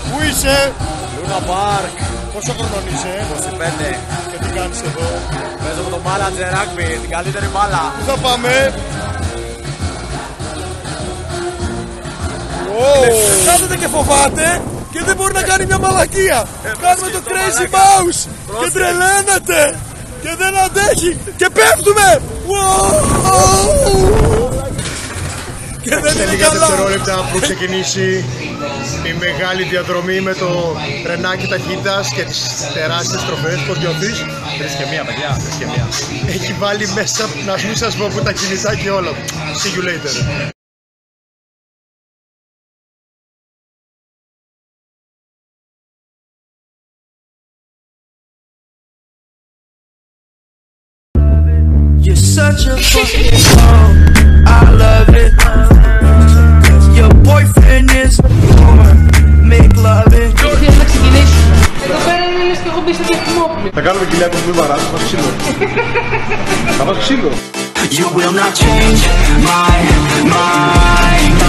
Πού είσαι? Λούνα Πάρκ. Πόσο χρονών είσαι? 25. Και τι κάνεις εδώ? Παίζω με το Manager Rugby, την καλύτερη μπάλα. Πού θα πάμε? Κάθεται και φοβάται και δεν μπορεί να κάνει μια μαλακία. Κάνουμε το Crazy Mouse και τρελαίνεται και δεν αντέχει και πέφτουμε. Και δεν είναι λίγα καλά. δευτερόλεπτα που ξεκινήσει η μεγάλη διαδρομή με το τρενάκι ταχύτητας και τις τεράστιες τροφές. Πώς νιώθεις? 3 και 1, παιδιά, 3 και 1. Έχει βάλει μέσα, να μην σας πω που τα κινητά και όλα. See you later. You're such a fucking girl, I love it. Your boyfriend is born, make loving. Θέλεις να ξεκινήσουμε. Εδώ πέρα είναι λες και έχω μπει στο Κεφτιμόπουλο. Θα κάνουμε κοιλιά που μην βαράς, θα φας ξύλο. Θα φας ξύλο. You will not change my mind.